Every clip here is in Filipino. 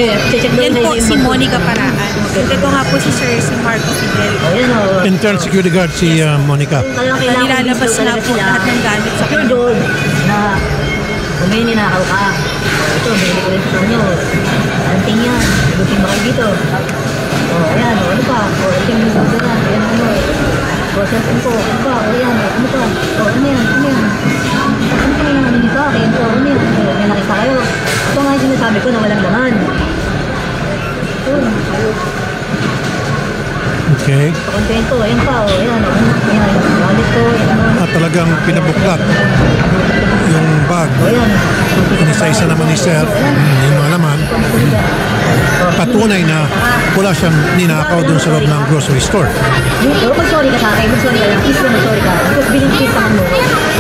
Yan po si Monica Paraan. Ito nga po si Sir, si Marco Fidel. Internal security guard si Monica. Nilalabas na po lahat ng gamit sa kanya. Doon na kung may ninakaw ka, ito, may ko rin sa inyo. Anting yan, gutin ba kayo dito? Ayan, ano pa? Anting yung sasara, ayan ano. Cellphone ko, ano pa? Ayan, ano pa? Ano yan, ano yan? Ano pa yung nanin sa akin? Ano yan? May nakita kayo. Ito nga yung sinasabi ko na walang laman. Okay. Kontento, ayan pa, ayan, ayan, wallet ko, ayan. At talagang pinabuklat yung bag. Inisa-isa naman ni Sir yung mga laman. Patunay na wala siyang ninakaw dun sa loob ng grocery store. Mag-sorry ka sa akin, mag-sorry ka lang. Please mag-sorry ka. Because binintisan mo.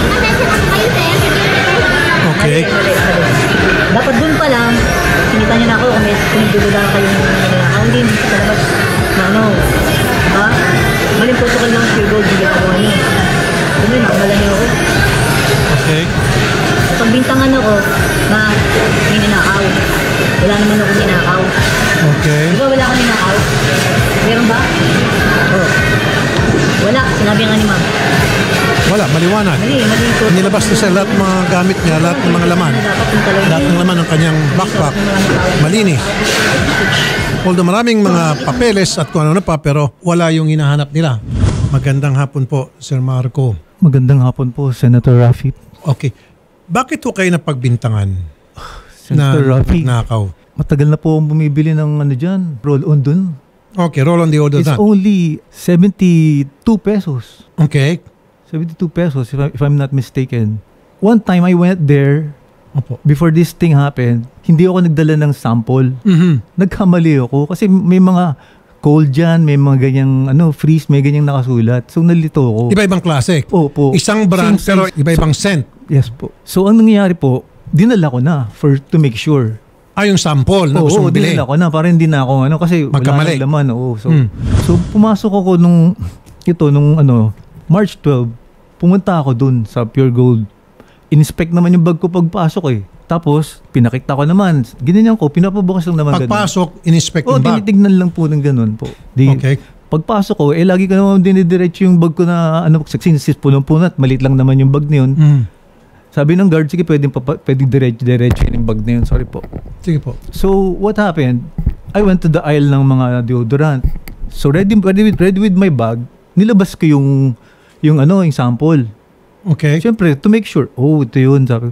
Okay. Dapat dun pa lang, sinita niyo na ako kung may pinagdududa kayong ninakaw. Hindi sa labas na ano. Ha? Maling protocol lang sa gold, hindi ako ano. Ano yun, nakamala niyo ako. Okay. Pagbintangan ako na may ninakaw. Wala naman ako ninakaw. Okay. Di ba wala akong ninakaw? Meron ba? Oo. Wala, sinabi nga ni ma'am. Wala, maliwanag. Nilabas na sa lahat ng mga gamit niya, lahat ng mga laman. Lahat ng laman ng kanyang backpack. Malinis. Although maraming mga papeles at kung ano pa, pero wala yung hinahanap nila. Magandang hapon po, Sir Marco. Magandang hapon po, Senator Rafi. Okay. Bakit po kayo napagbintangan Senator na Rafi, nakaw? matagal na po akong bumibili ng ano dyan, roll-on dun. Okay, roll on the order It's that. only 72 pesos. Okay. 72 pesos if I'm not mistaken. One time I went there, Opo. before this thing happened, hindi ako nagdala ng sample. Nagkamali ako kasi may mga cold dyan, may mga ganyang freeze, may ganyang nakasulat. So nalito ako. Iba-ibang klase. Opo. Isang brand Same pero size. iba-ibang scent. Yes po. So ang nangyayari po, dinala ko na to make sure. Yung sample na gusto mong bilhin. dinala ko na para hindi na ako kasi Magkamali. wala nang laman. So pumasok ako nung March 12, pumunta ako dun sa Pure Gold. Inspect naman yung bag ko pagpasok eh. Tapos, pinakita ko naman. Ginanyan ko, pinapabukas lang naman ganun. Pagpasok, in-inspect yung bag. Tinitignan lang po ng ganun po. Okay. Pagpasok ko, lagi ko naman dinidiretso yung bag ko na, since punong-puno at maliit lang naman yung bag na yun. Sabi ng guard, sige, pwedeng diretso yung bag na yun. Sorry po. Sige po. So, what happened? I went to the aisle ng mga deodorant. So, ready with my bag, nilabas ko yung sample. Okay. Siyempre, to make sure, ito yun. Sabi ko.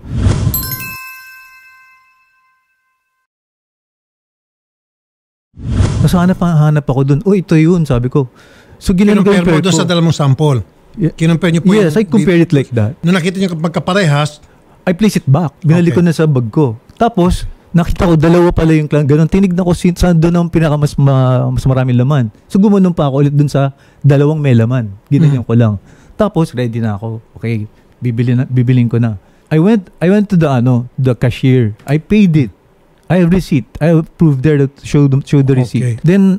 So, hanap ako dun. Ito yun, sabi ko. So, Kinumpare mo doon sa dalawang sample. Kinumpare niyo po Yes, I compared it like that. Nung nakita niyo magkaparehas, I place it back. Binalik ko na sa bag ko. Tapos, nakita ko, dalawa pala yung ganun. Tinignan ko saan doon ang mas maraming laman. So, gumanong pa ako ulit doon sa dalawang may laman. Ginanyan ko lang. Tapos, ready na ako. Okay, bibilin ko na. I went to the cashier. I paid it. I have receipt. I have proof there that show the receipt. Okay. Then,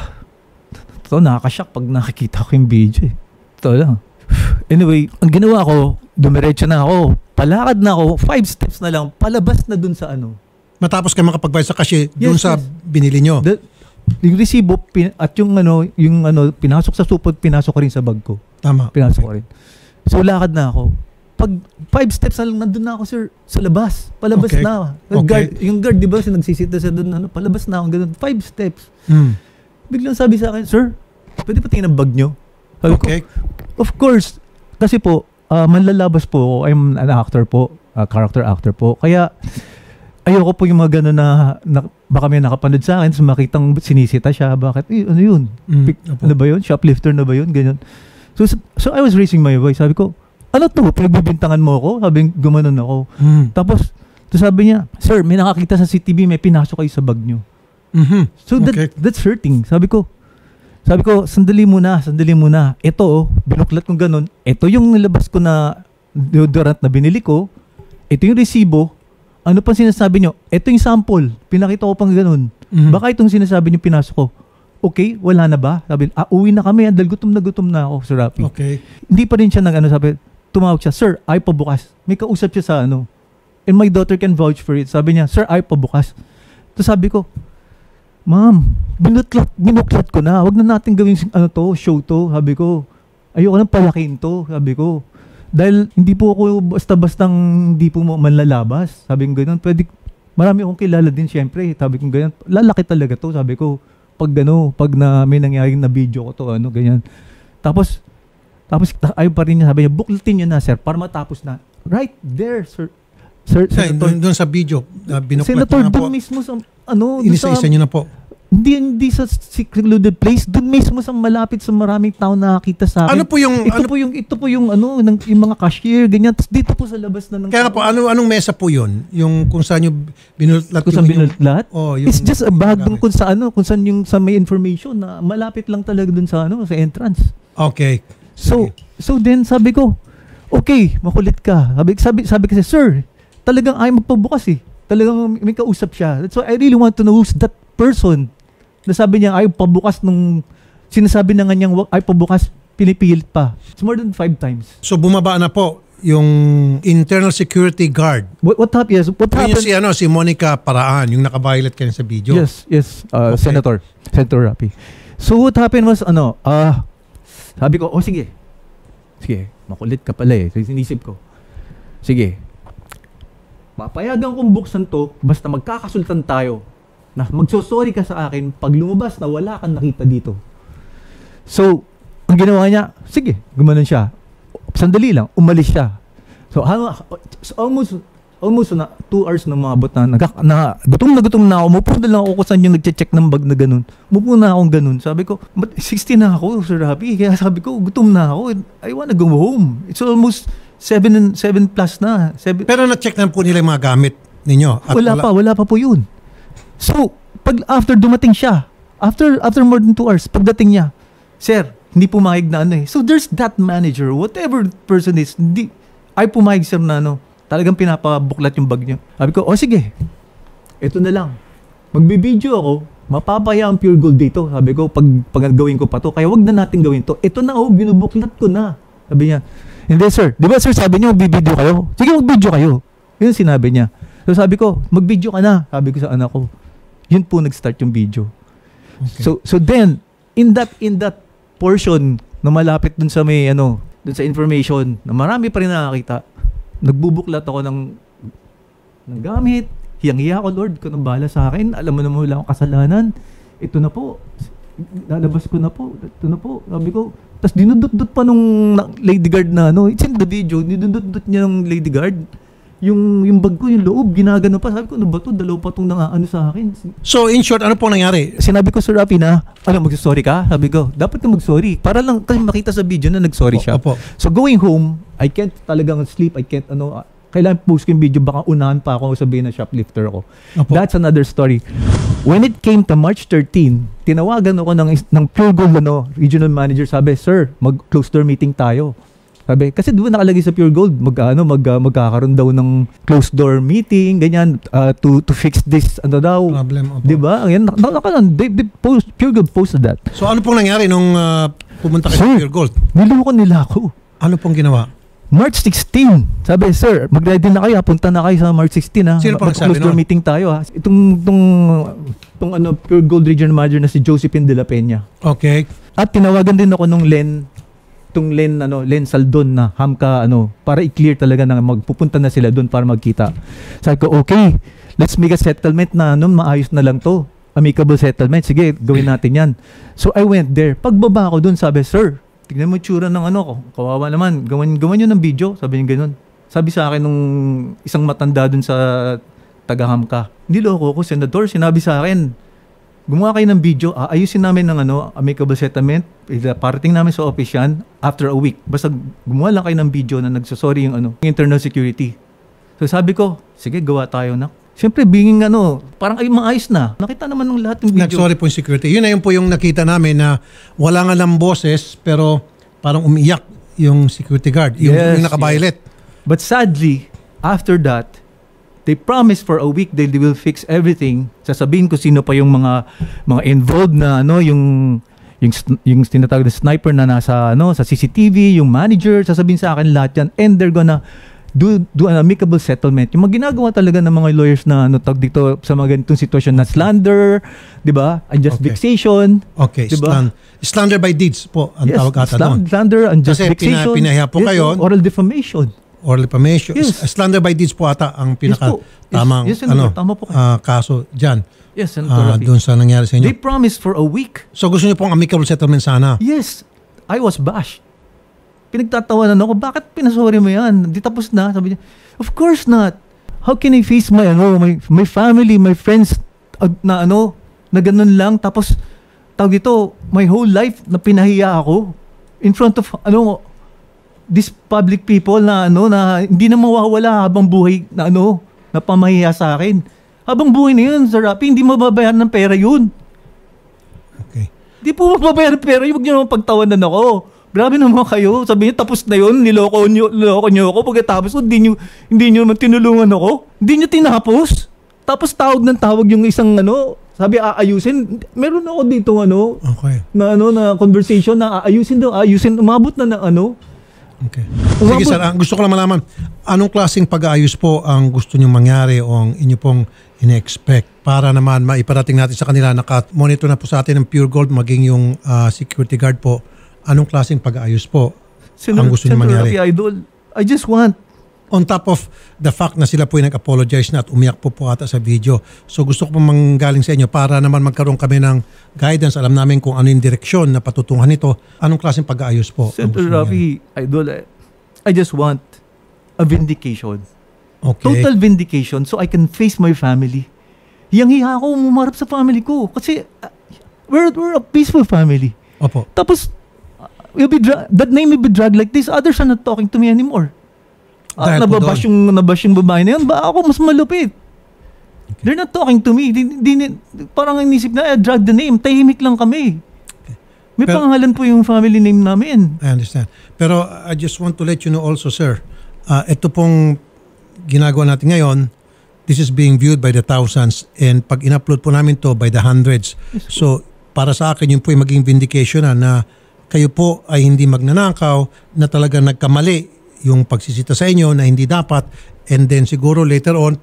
nakakashock pag nakikita ko yung video eh. Ito lang. Anyway, ang ginawa ko, dumiretso na ako. Palakad na ako. 5 steps na lang. Palabas na dun sa matapos kayo makapagbayad sa cashier doon sa binili nyo. Yung resibo at yung pinasok sa supot, pinasok ko rin sa bag ko. Tama. Pinasok ko rin. So, lakad na ako. Pag 5 steps na lang, nandun na ako, sir, sa labas. Palabas na. Yung guard, di ba, nagsisita sa doon, palabas na ako, ganun. 5 steps. Biglang sabi sa akin, sir, pwede pa tingin ang bag nyo? Sabi ko, of course. Kasi po, manlalabas po ako. I'm an actor po, character actor po. Kaya, ayoko po yung mga gano'n na baka may nakapanood sa akin, so makitang sinisita siya, bakit, ano yun? Ano ba yun? Shoplifter na ba yun? Ganyan. So I was raising my voice. Sabi ko, ano to? Pinagbibintangan mo ako? Sabi, gumanon ako. Tapos, sabi niya, sir, may nakakita sa CCTV, may pinasok kayo sa bag nyo. So that's hurting. Sabi ko, sandali muna. Ito, binuklat kong ganun. Ito yung nilabas ko na deodorant na binili ko. Ito yung resibo. Ano pang sinasabi nyo? Ito yung sample. Pinakita ko pang ganun. Baka itong sinasabi nyo pinasok ko. Okay, wala na ba? Sabi, uwi na kami. Dahil gutom na ako, Sir Rafi. Okay. Hindi pa rin siya sabi, tumawag siya, sir, ay pabukas. May kausap siya sa And my daughter can vouch for it. Sabi niya, sir, ay pabukas. So sabi ko, Ma'am, binuklat ko na. Huwag na natin gawin show to. Sabi ko, ayoko nang palakin to. Sabi ko, dahil hindi po ako basta-bastang hindi po manlalabas. Sabi ko ganun, marami akong kilala din syempre. Sabi ko ganyan, lalaki talaga to. Sabi ko, pag na may nangyaring na video ko to, ganyan. Tapos ayaw pa rin niya, sabi niya, buklatin niyo na sir, para matapos na. Right there, sir. Senator, doon sa video, binuklat Senator, niyo na po. doon mismo sa, Inisa-isa niyo na po. Hindi sa secluded place, doon mismo sa malapit sa maraming tao nakakita sa akin. Ano po yung ito po yung yung mga cashier ganyan. Tapos dito po sa labas na ng Kaya nga po, anong mesa po 'yun? Yung kung saan niyo binultlat kung saan binultlat? yung It's just a bag doon kung saan yung sa may information na malapit lang talaga doon sa sa entrance. Okay. So then sabi ko, okay, makulit ka. Sabi kasi, sir, talagang ayaw magpabukas eh. Talagang may kausap siya. So I really want to know who's that person. Nasabi niya ayaw pabukas nung sinasabi na nga niyang ayaw pabukas, pinipilit pa. It's more than 5 times. So bumaba na po yung internal security guard. What happened? Yes, what happened? Si Monica Paraan, yung naka-violet kayo sa video. Yes. Okay. Senator Rapi. So what happened was sabi ko, sige, makulit ka pala eh. So, sinisip ko, sige, papayagan kong buksan to, basta magkakasultan tayo, na magsosorry ka sa akin pag lumabas na wala kang nakita dito. So, ang ginawa niya, sige, gumanon siya. Sandali lang, umalis siya. So, almost na 2 hours na maabot na gutom na ako. Mupo na lang ako kung saan yung nagche-check ng bag na ganun. Mupo na akong ganun. Sabi ko, 60 na ako, Sir Rapi. Kaya sabi ko, gutom na ako. I wanna go home. It's almost 7 plus na. Pero na-check na po nila yung mga gamit ninyo. At wala pa po yun. So, after dumating siya, after more than 2 hours, pagdating niya, sir, hindi pumayag na So, there's that manager, whatever person is, ay pumayag sir na talagang pinapabuklat yung bag niya. Sabi ko, sige, ito na lang. Magbibideo ako, mapapaya ang Pure Gold dito. Sabi ko, pag gawin ko pa to, kaya wag na natin gawin to. Ito na binubuklat ko na. Sabi niya, hindi sir, di ba sir sabi niyo magbibideo kayo? Sige, magbideo kayo. Yun sinabi niya. So sabi ko, magbideo ka na. Sabi ko sa anak ko. Yun po nag-start yung video. Okay. So then in that portion na malapit dun sa may dun sa information na marami pa rin nakakita, nagbubuklat ako ng gamit. Hiyang-hiya ako, Lord, kung nang bahala sa akin. Alam mo naman wala akong kasalanan. Ito na po. Lalabas ko na po. Ito na po. Sabi ko. Tapos dinudot-dot pa nung lady guard na it's in the video. Dinudot-dot niya ng lady guard. Yung bag ko, yung loob, ginagano pa. Sabi ko, ano ba ito? Dalaw pa itong sa akin. So, in short, ano pong nangyari? Sinabi ko, Sir Rafi na, magsorry ka? Sabi ko, dapat ka magsorry. Para lang, kasi makita sa video na nagsorry siya. Opo. So, going home, I can't talagang sleep. I can't, kailangan post ko yung video, baka unahan pa ako sabihin na shoplifter ako. Opo. That's another story. When it came to March 13, tinawagan ako ng Pure Gold, regional manager. Sabi, sir, mag-close door meeting tayo. Sabi, kasi doon nakalagay sa Pure Gold, magkakaroon daw ng closed door meeting, ganyan, to fix this, problem. Di ba? Ayan, Pure Gold posted that. So, ano pong nangyari nung pumunta kayo sa Pure Gold? Niloko nila ako. Ano pong ginawa? March 16. Sabi, sir, mag-ready na kayo, punta na kayo sa March 16 ha. Sino pong nagsabi closed door meeting tayo ha. Itong Pure Gold Regional Manager na si Josephine de la Peña. Okay. At tinawagan din ako nung Len Saldon na Hamka para i-clear talaga na magpupunta na sila doon para magkita. Sabi ko, okay, let's make a settlement na maayos na lang to. Amicable settlement. Sige, gawin natin yan. So I went there. Pagbaba ko doon, sabi, sir, tignan mo tsura ng ko. Kawawa naman. Gawan nyo ng video. Sabi niya ganun. Sabi sa akin nung isang matanda doon sa taga-Hamka. Niloko ko, senador. Sinabi sa akin, gumawa kayo ng video, ayusin namin ng amicable settlement, parating namin sa office yan after a week. Basta gumawa lang kayo ng video na nagsasorry yung internal security. So sabi ko, sige, gawa tayo na. Siyempre, binging parang ay maayos na. Nakita naman ng lahat ng video. Nagsorry po yung security. Yun na yun po yung nakita namin na wala nga lang boses, pero parang umiiyak yung security guard, yung naka-violet. Yes. But sadly, after that, they promised for a week they will fix everything. Sasabihin ko sino pa yung mga involved na yung tinatawag na sniper na nasa sa CCTV, yung manager, sasabihin sa akin lahat yan, and they're gonna do an amicable settlement. Yung mga ginagawa talaga ng mga lawyers na tawag dito sa mga ganitong sitwasyon na slander, 'di ba? Unjust vexation. Okay, diba? Slander by deeds po ang tawag ata doon. Slander, unjust Kasi vexation. pinahiya po kayo. Oral defamation. Oral defamation. Yes. Slander by deeds po ata ang pinaka tamang tama po kaso diyan. Yes, Senator Rafi. Doon sa nangyari sa inyo. They promised for a week. So gusto niyo pong amicable settlement sana? Yes. I was bashed. Pinagtatawanan ako, bakit pinasorry mo yan? Di tapos na. Sabi niya, of course not. How can I face my family, my friends na ganun lang. Tapos, tawag ito, my whole life na pinahiya ako in front of, these public people na hindi na mawawala habang buhay na na pamahiya sa akin. Habang buhay na yun, Sir Rafi, hindi mababayaran ng pera yun. Okay. Hindi po mababayaran ng pera, huwag niyo naman pagtawanan ako. Grabe naman kayo. Sabi niyo, tapos na yun, niloko niyo ako. Pagkatapos, hindi niyo naman tinulungan ako. Hindi niyo tinapos. Tapos tawag ng tawag yung isang sabi aayusin. Meron ako dito okay. na conversation na aayusin daw, umabot na Okay. Sige sir, gusto ko lang malaman, anong klaseng pag-aayos po ang gusto nyo mangyari o ang inyo pong ine-expect para naman maiparating natin sa kanila, naka-monitor na po sa atin ng Pure Gold, maging yung security guard po. Anong klaseng pag-aayos po ang gusto nyo mangyari? Idol, I just want. On top of the fact na sila po yung nag-apologize na at umiyak po ata sa video. So gusto ko pong manggaling sa inyo para naman magkaroon kami ng guidance. Alam namin kung ano yung direksyon na patutungan nito. Anong klaseng pag-aayos po? Senator Rafi, Idol, I just want a vindication. Okay. Total vindication so I can face my family. Hiyang-hiya ako umarap sa family ko. Kasi we're a peaceful family. Opo. Tapos, that name will be dragged like this. Others are not talking to me anymore. Nababash yung babae na yun, ba ako mas malupit. Okay. They're not talking to me. Parang inisip na, drag the name. Tahimik lang kami. Okay. May pangalan po yung family name namin. I understand. Pero I just want to let you know also, sir, ito pong ginagawa natin ngayon, this is being viewed by the thousands and pag in-upload po namin to by the hundreds. Yes, so, para sa akin, yun po yung maging vindication na kayo po ay hindi magnanakaw, na talagang nagkamali yung pagsisita sa inyo na hindi dapat, and then siguro later on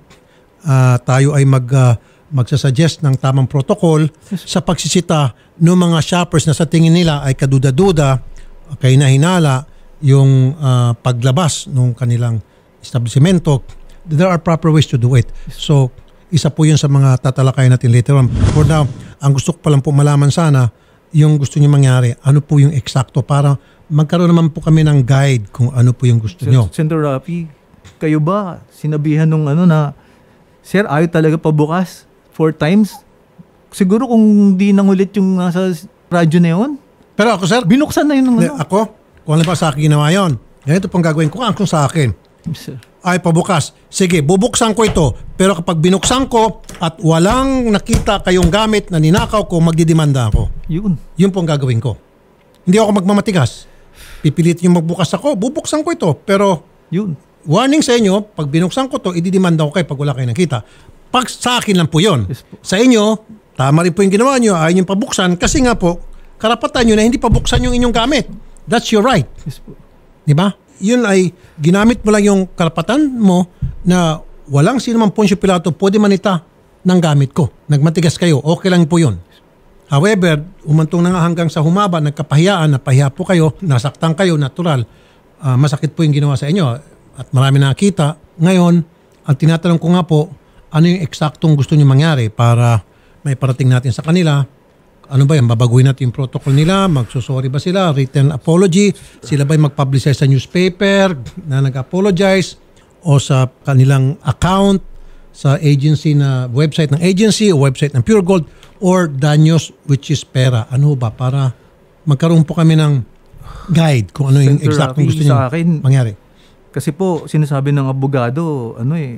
tayo ay magsasuggest ng tamang protocol sa pagsisita ng mga shoppers na sa tingin nila ay kaduda-duda, kay nahinala yung paglabas ng kanilang establishmento. There are proper ways to do it. So isa po yun sa mga tatalakay natin later on. For now, ang gusto ko pa lang po malaman sana, yung gusto niyo mangyari, ano po yung eksakto para magkaroon naman po kami ng guide kung ano po yung gusto nyo. Senator Rafi, kayo ba sinabihan nung na, Sir, ayaw talaga pabukas 4 times? Siguro kung di nangulit yung nasa radyo na yun. Pero ako, sir, binuksan na yun ng Ako, kung ano ba sa akin ginawa yun, ganito pong gagawin ko, ang sa akin. Sir. Ay, pabukas. Sige, bubuksan ko ito. Pero kapag binuksan ko at walang nakita kayong gamit na ninakaw ko, magdidemanda ako. Yun. Yun pong gagawin ko. Hindi ako magmamatigas. Pipilit yung magbukas ako, bubuksan ko ito. Pero, yun. Warning sa inyo, pag binuksan ko to, ididemanda ko kayo pag wala kayo nakita. Pag sa akin lang po yun. Yes, po. Sa inyo, tama rin po yung ginawa nyo, ayaw nyo pabuksan, kasi nga po, karapatan nyo na hindi pabuksan yung inyong gamit. That's your right. Yes, po. Diba? Yun ay, ginamit mo lang yung karapatan mo na walang sino man Poncio Pilato pwede manita ng gamit ko. Nagmatigas kayo, okay lang po yun. However, umantong na nga hanggang sa humaba, nagkapahiyaan, napahiya po kayo, nasaktan kayo, natural, masakit po yung ginawa sa inyo at marami nakakita. Ngayon, ang tinatanong ko nga po, ano yung eksaktong gusto nyo mangyari para may parating natin sa kanila? Ano ba yan? Babaguhin natin yung protocol nila? Magsusorry ba sila? Written apology? Sila ba'y mag-publicize sa newspaper na nag-apologize? O sa kanilang account sa agency na website ng agency o website ng Pure Gold? Or danyos, which is pera? Ano ba? Para magkaroon po kami ng guide kung ano yung eksaktong gusto nyo mangyari. Kasi po, sinasabi ng abogado,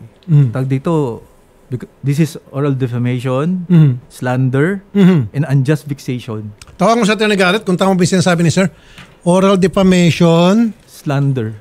tag dito, this is oral defamation, slander, and unjust vexation. Tawag mo sa Garrett kung tama ba yung sinasabi ni sir. Oral defamation, slander,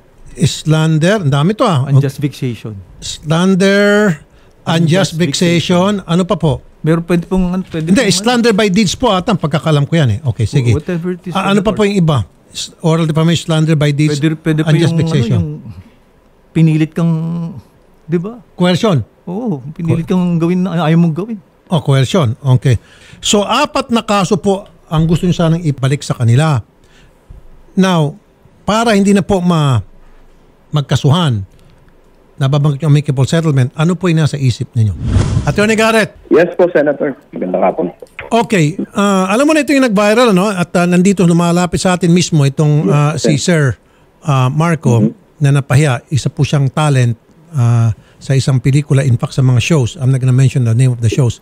ang dami to unjust vexation. Slander, unjust vexation, ano pa po? Meron pwede pong... Hindi, slander by deeds po ata, pagkakalam ko yan Okay, sige. Whatever it is. Ano pa po yung iba? Oral defamation, slander by deeds, pwede unjust yung, vexation. yung pinilit kang, di ba? Coercion. Oo, pinilit kang gawin na ayaw mong gawin. Coercion. Okay. So, 4 na kaso po ang gusto nyo sanang ibalik sa kanila. Now, para hindi na po magkasuhan, nababanggit yung amicable settlement, ano po yung nasa isip ninyo? Attorney Garrett. Yes po, Senator. Magandang hapon. Okay. Alam mo na ito yung nag-viral, ano? At nandito lumalapit sa atin mismo itong si Sir Marco na napahiya. Isa po siyang talent sa isang pelikula, in fact sa mga shows. I'm not gonna mention the name of the shows.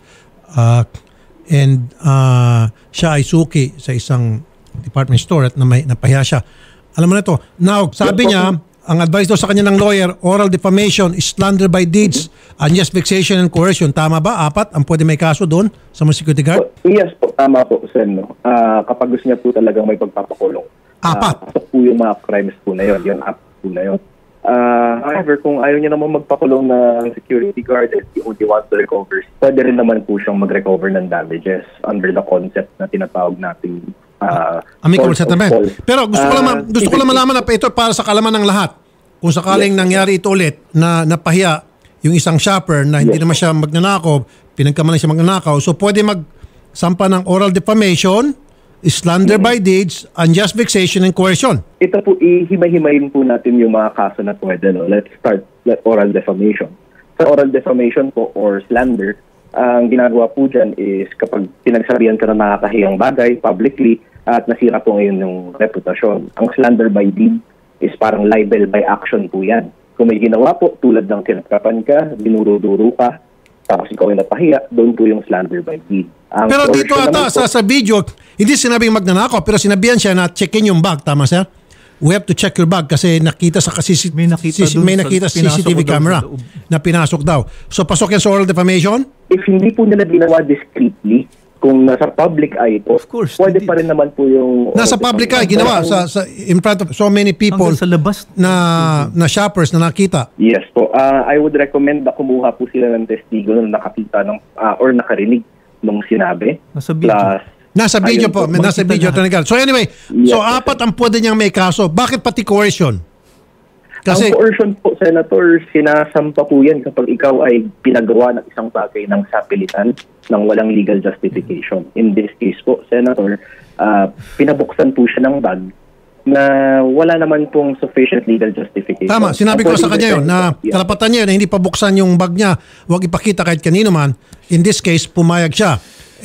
And siya ay suki sa isang department store at napahiya siya. Alam mo na ito. Now, sabi niya, ang advice daw sa kanya ng lawyer, oral defamation, slander by deeds, unjust vexation and coercion. Tama ba? 4 ang pwede may kaso doon sa mga security guard? Yes po, tama po, Sen. No? Kapag gusto niya po talagang may pagpapakulong. 4. Pasok po yung mga crimes po na yun. Yung app po na yun. However, kung ayaw niya naman magpakulong ng security guard and he only wants to recover, pwede rin naman po siyang mag-recover ng damages under the concept na tinatawag natin amicable settlement. Pero gusto ko lang malaman na ito para sa kalaman ng lahat. Kung sakaling nangyari ito ulit na napahiya yung isang shopper na hindi naman siya magnanakaw, pinagkamalan siya magnanakaw, so pwede magsampa ng oral defamation, slander by deeds, unjust vexation, and coercion. Ito po, ihimay-himayin po natin yung mga kaso na pwede. No? Let's start with oral defamation. Sa oral defamation po or slander, ang ginagawa po dyan is kapag pinagsabihan ka na nakakahiyang bagay publicly at nasira po ngayon yung reputasyon. Ang slander by deed is parang libel by action po yan. Kung may ginawa po, tulad ng tinatkapan ka, dinuro-duro ka, tapos ikaw ay napahiya, doon po yung slander by deed. Pero dito ata sa video, hindi sinabing magnanakaw, pero sinabihan siya na checkin yung bag. Tama, sir? We have to check your bag kasi nakita sa may nakita CCTV camera na pinasok daw. So pasok yan sa oral defamation? If hindi po nila ginawa discreetly, kung nasa public eye po, of course, pwede pa rin naman po yung... Nasa public eye, ginawa in front of so many people sa labas na shoppers na nakita. Yes po. I would recommend na kumuha po sila ng testigo na nakakita ng, or nakarinig nung sinabi. Nasa video. Nasa video po. Nasa video. So anyway, yes, so 4 ang pwede niyang may kaso. Bakit pati coercion? Kasi ang coercion po, Senator, sinasampa po yan kapag ikaw ay pinagawa ng isang bagay ng sapilitan ng walang legal justification. In this case po, Senator, pinabuksan po siya ng bag na wala naman pong sufficient legal justification. Tama, sinabi ko sa kanya yun na karapatan niya na hindi pa buksan yung bag niya, huwag ipakita kahit kanino man. In this case, pumayag siya.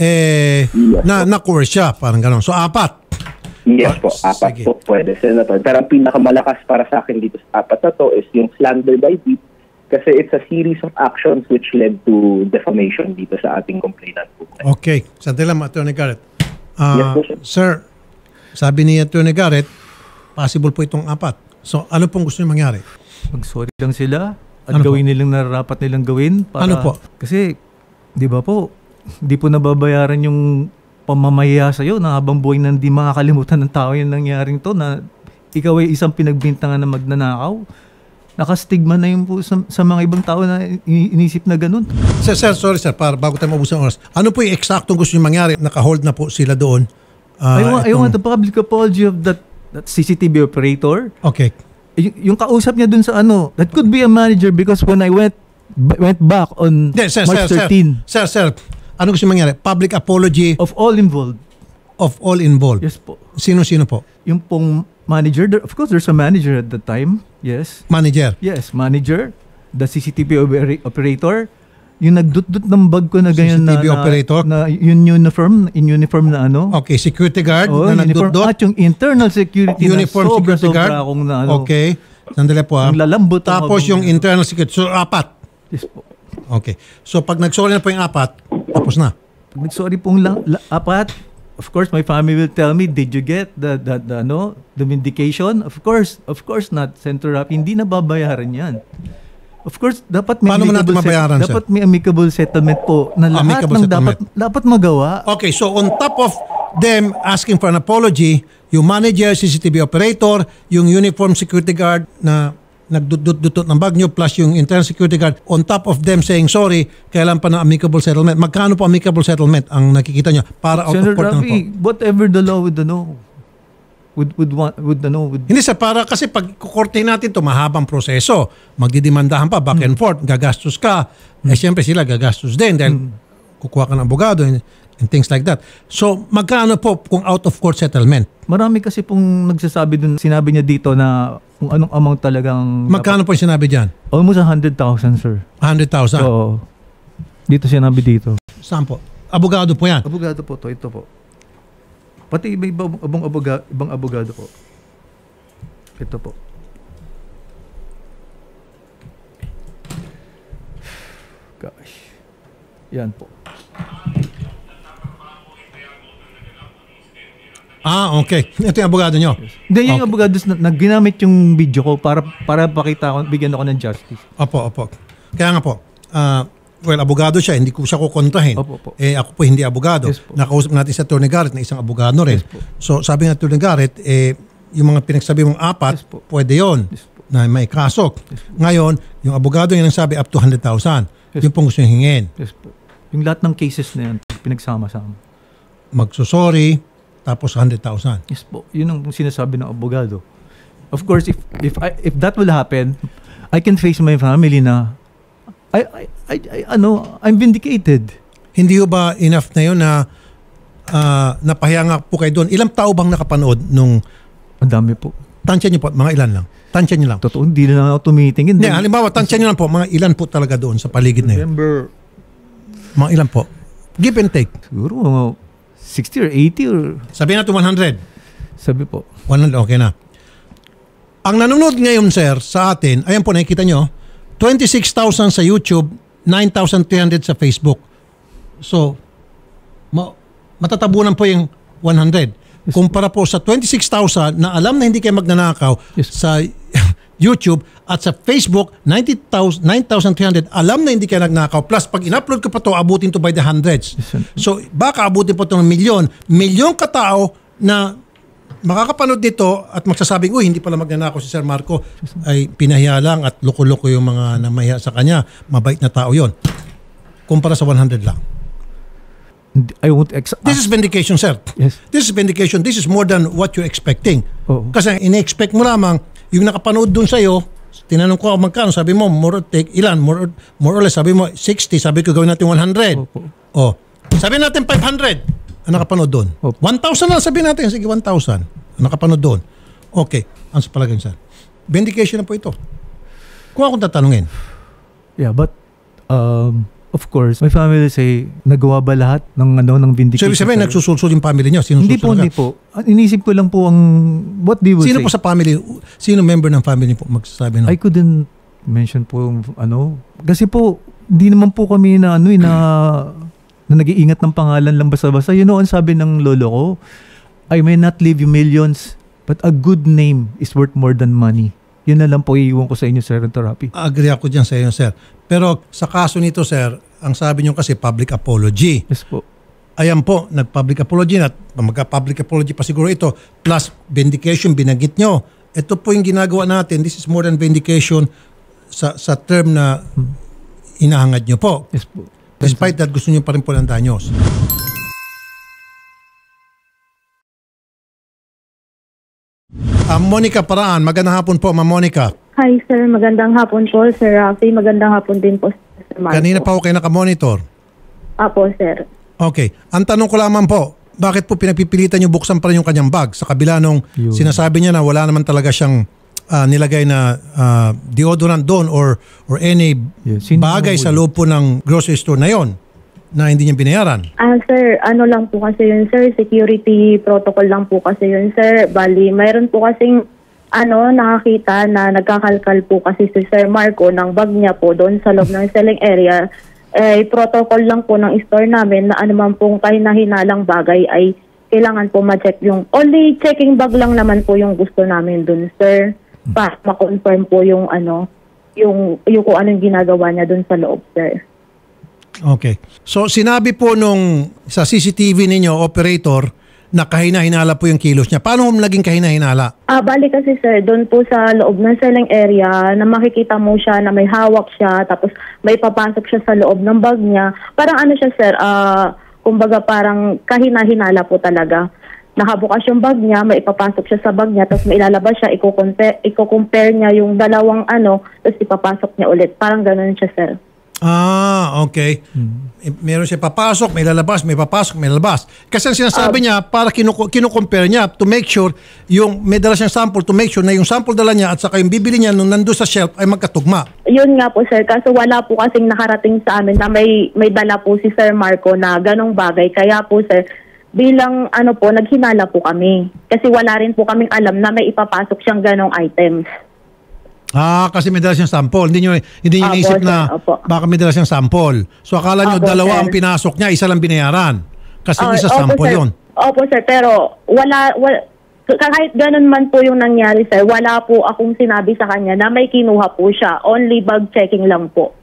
Na-coerce siya, parang gano'n. So, 4. Yes po, 4 po pwede, Senator. Pero ang pinakamalakas para sa akin dito sa 4 na to is yung slander by deed kasi it's a series of actions which led to defamation dito sa ating complainant po. Okay. Sandali lang, Attorney Garrett. Yes po, sir, sabi ni Attorney Garrett, possible po itong 4. So, ano pong gusto niyo mangyari? Mag-sorry lang sila at gawin nilang nararapat nilang gawin. Para, ano po? Kasi, di ba po, di po nababayaran yung pamamahiya sa'yo na habang buhay na hindi makakalimutan ng tao yung nangyaring to na ikaw ay isang pinagbintangan na magnanakaw. Nakastigma na yun po sa mga ibang tao na inisip na ganun. Sir, sorry sir, para bago tayo mabusan oras. Ano po yung eksaktong gusto nyo mangyari? Naka-hold na po sila doon. I want the public apology of that CCTV operator. Okay. Yung kausap niya dun sa that could be a manager because when I went back on March 13. Sir, ano gusto mangyari? Public apology of all involved. Of all involved? Yes po. Sino po? Yung pong manager. Of course, there's a manager at the time. Yes. Manager? Yes, manager. The CCTV operator. Yung nagdut-dut ng bag ko na ganyan CCTV operator? Na in uniform na Okay, security guard na nagdut-dut? At yung internal security uniform na security guard? akong na Okay. Sandali po Ang lalambot. Tapos yung internal security. So, 4. Yes po. Okay. So, pag nag-sorry na po yung 4, tapos na. Pag nag-sorry pong 4, of course, my family will tell me, did you get the vindication? Of course not, Senator Rafi. Hindi na babayaran yan. Of course, dapat may may amicable settlement po na lahat ng dapat magawa. Okay, so on top of them asking for an apology, yung manager, CCTV operator, yung uniform security guard na nagdudut ng bag nyo plus yung internal security guard, on top of them saying sorry, kailan pa ng amicable settlement. Magkano po amicable settlement ang nakikita nyo para out Senator of court Rafi, na po? whatever the law with the law. Hindi sir, para kasi pag kukortehin natin to mahabang proseso. Magdidemandahan pa, back and forth, gagastos ka. Eh siyempre sila gagastos din dahil kukuha ka ng abogado and things like that. So magkano po kung out of court settlement? Marami kasi pong nagsasabi dun, sinabi niya dito na kung anong amount talagang... Magkano po yung sinabi dyan? Almost 100,000, sir. 100,000? So, dito sinabi dito. Saan po? Abogado po yan? Abogado po to, ito po. Pati ibang abogado po. Ito po. Gosh. Yan po. Okay. Ito yung abogado nyo? Hindi, yung abogado na ginamit yung video ko para pakita ko, bigyan ako ng justice. Opo. Kaya nga po, abogado siya, hindi ko siya kukontrahin. Opo. Ako po hindi abogado. Yes po. Nakausap natin sa Atty. Garrett na isang abogado rin. Yes po. So sabi ng Atty. Garrett, yung mga pinagsabi mong apat, Yes po. pwede yon Yes po. na may kaso. Ngayon, yung abogado yung nagsabi up to 100,000. Yes. Yung pong gusto yung hingin. Yes po. Yung lahat ng cases na yan, pinagsama-sama. Magsusorry, tapos 100,000. Yes po. Yun ang sinasabi ng abogado. Of course, if that will happen, I can face my family na I'm vindicated. Hindi ba enough na yun na napahiya nga po kayo doon? Ilang tao bang nakapanood nung... Ang dami po. Tansya niyo po, mga ilan lang? Tansya niyo lang? Totoo, hindi na ako tumitingin. Hindi, halimbawa, tansya niyo lang po, mga ilan po talaga doon sa paligid na yun? Remember, Mga ilan po? Give and take. siguro mga 60 or 80 or... Sabihin natin 100. Sabi po. 100, okay na. Ang nanonood ngayon, sir, sa atin, ayan po, nakikita nyo, 26,000 sa YouTube, 9,300 sa Facebook. So, matatabunan po yung 100. Kumpara po sa 26,000 na alam na hindi kayo magnanakaw sa YouTube at sa Facebook, 9,300 alam na hindi kayo nagnakaw. Plus, pag in-upload ko pa to, abutin to by the hundreds. So, baka abutin po to ng milyon. Milyong katao na makakapanood dito at magsasabing, uy, hindi pala magnanakaw si Sir Marco, ay pinahiya lang at loko-loko yung mga namahiya sa kanya. Mabait na tao yon. Kumpara sa 100 lang. I won't This is vindication, sir. Yes. This is vindication. This is more than what you're expecting. Oo. Kasi ine-expect mo lamang yung nakapanood dun sa'yo, tinanong ko magkano, sabi mo, more or less, sabi mo 60, sabi ko gawin natin 100. Opo. Oh. Sabi natin 500. Ang nakapanood doon. Opo. 1,000 lang sabi natin. Sige, 1,000. Ang nakapanood doon. Okay. Ang sa palagay, sir. Vindication na po ito. Kung akong tatanungin. Yeah, but of course, my family say, nagawa ba lahat ng vindication? So, ibig sabihin, nagsusulsul yung family niyo? Hindi po. Inisip ko lang po ang what they will Sino say. po sa family? Sino member ng family po magsasabi I couldn't mention po yung kasi po, hindi naman po kami na nag-iingat ng pangalan lang basta-basta. Ang sabi ng lolo ko, I may not leave you millions, but a good name is worth more than money. Yun na lang po iiwan ko sa inyo, Sir Therapy. Agree ako dyan sa inyo, sir. Pero sa kaso nito, sir, ang sabi nyo kasi public apology. Yes po. Ayan po, nag-public apology na, magka-public apology pa siguro ito, plus vindication, binanggit nyo. Ito po yung ginagawa natin. This is more than vindication sa term na inahangad nyo po. Yes po. Despite that, gusto nyo pa rin po ng danyos. Monica Paraan, magandang hapon po, Ma'am Monica. Hi sir, magandang hapon po Sir Rafi, magandang hapon din po Sir Marco. Kanina pa ako kayo nakamonitor. Apo sir. Okay. Ang tanong ko lamang po, bakit po pinagpipilitan nyo buksan pa rin yung kanyang bag sa kabila nung sinasabi niya na wala naman talaga siyang nilagay na deodorant doon or any bagay sa loob po ng grocery store na yon na hindi niya binayaran? Sir, ano lang po kasi yun sir, security protocol lang po kasi yun sir. Bali, mayroon po kasing nakakita na nagkakalkal po kasi si Sir Marco ng bag niya po doon sa loob ng selling area. Protocol lang po ng store namin na anuman pong kahina-hinalang bagay ay kailangan po ma-check yung only checking bag lang naman po yung gusto namin doon sir. Para ma-confirm po yung kung anong ginagawa niya doon sa loob sir. Okay. So sinabi po nung sa CCTV ninyo, operator, na kahina-hinala po yung kilos niya. Paano naging kahina-hinala? Bali kasi sir, doon po sa loob ng selling area na makikita mo siya na may hawak siya tapos may papasok siya sa loob ng bag niya. Parang ano siya sir, kumbaga parang kahina-hinala po talaga. nakabukas yung bag niya, may ipapasok siya sa bag niya, tapos may ilalabas siya, i-compare niya yung dalawang tapos ipapasok niya ulit. Parang ganun siya, sir. Okay. Meron siya papasok, may lalabas, may papasok, may lalabas. Kasi ang sinasabi niya, para kinukompare niya to make sure, yung may dala siyang sample to make sure na yung sample dala niya at saka yung bibili niya nung nandun sa shelf ay magkatugma. Yun nga po, sir. Kaso wala po kasing nakarating sa amin na may dala po si Sir Marco na ganong bagay. Kaya po, sir, bilang naghinala po kami. Kasi wala rin po kaming alam na may ipapasok siyang ganong items. Kasi may dala siyang sample. Hindi nyo naisip na baka may dala siyang sample. So akala nyo dalawa ang pinasok niya, isa lang binayaran. Kasi isa sample yun. Opo, sir. Pero kahit ganun man po yung nangyari, sir, wala po akong sinabi sa kanya na may kinuha po siya. Only bag checking lang po.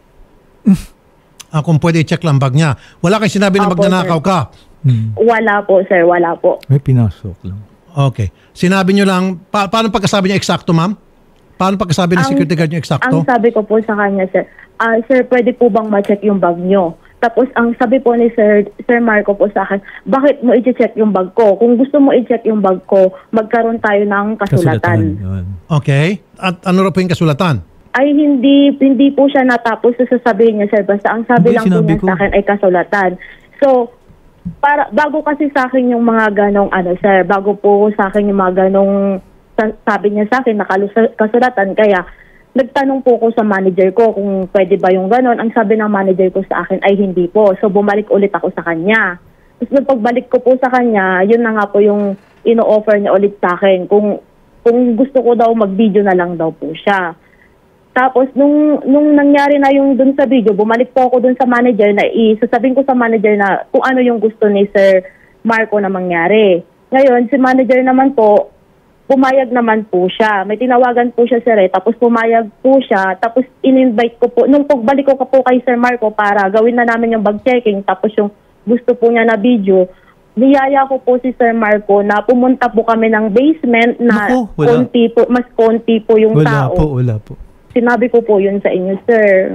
Kung pwede i-check lang bag niya. Wala kang sinabi na magnanakaw ka? Wala po, sir. Wala po. May pinasok lang. Okay. Sinabi nyo lang, paano pagkasabi niya eksakto, ma'am? Paano pagkasabi ng security guard niyo eksakto? Ang sabi ko po sa kanya, sir, sir, pwede po bang ma-check yung bag niyo? Tapos ang sabi po ni Sir Marco po sa akin, bakit mo i-check yung bag ko? Kung gusto mo i-check yung bag ko, magkaroon tayo ng kasulatan. Okay. At ano ra po yung kasulatan? Ay hindi po siya natapos sa sasabihin niya, sir. Basta ang sabi lang po niya sa akin ay kasulatan. So, bago kasi sa akin yung mga ganong sir, bago po sa akin yung mga ganong sabi niya sa akin na kasulatan, kaya nagtanong po ko sa manager ko kung pwede ba yung ganon. Ang sabi ng manager ko sa akin ay hindi po. So bumalik ulit ako sa kanya. Tapos nung pagbalik ko po sa kanya, yun na nga po yung ino-offer niya ulit sa akin. Kung gusto ko daw mag-video na lang daw po siya. Tapos nung nangyari na yung dun sa video, bumalik po ako dun sa manager na sasabihin ko sa manager na kung ano yung gusto ni Sir Marco na mangyari. Ngayon, si manager naman po, pumayag naman po siya. May tinawagan po siya, sir, tapos pumayag po siya. Tapos in-invite ko po, nung pagbalik ko po kay Sir Marco para gawin na namin yung bag checking, tapos yung gusto po niya na video, niyaya ko po si Sir Marco na pumunta po kami ng basement na mas konti po yung tao. Wala po. Sinabi ko po yun sa inyo, sir.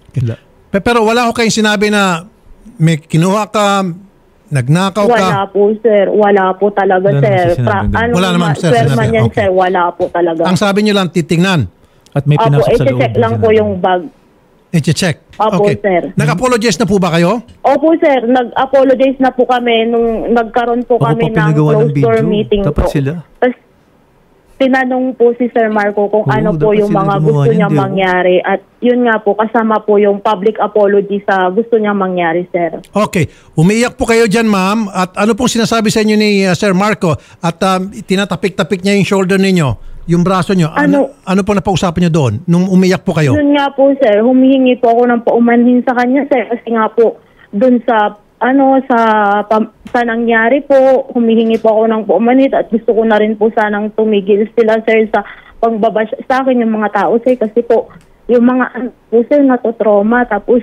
Pero wala ko kayong sinabi na may kinuha ka, nagnakaw ka? Wala po, sir. Wala po talaga, sir. Wala naman, sir. Yan, sir. Wala po talaga. Ang sabi niyo lang, titingnan. At may pinasok sa loob. I-check lang po yung bag. I-check. Opo, sir. Nag-apologize na po ba kayo? Opo, sir. Nag-apologize na po kami nung nagkaroon po kami ng closed door meeting po. Tapos, tinanong po si Sir Marco kung ano po yung mga gusto niya mangyari. At yun nga po, kasama po yung public apology sa gusto niya mangyari, sir. Okay. Umiiyak po kayo dyan, ma'am. At ano pong sinasabi sa inyo ni Sir Marco? At tinatapik-tapik niya yung shoulder ninyo, yung braso niyo. Ano po napausapan niyo doon nung umiiyak po kayo? Yun nga po, sir. Humihingi po ako ng paumanhin sa kanya, sir. Kasi nga po, doon sa sa nangyari po, humihingi po ako ng paumanhin at gusto ko na rin po sanang tumigil sila, sir, sa pangbabash sa akin yung mga tao, sir, kasi po yung mga po, sir, natotrauma, tapos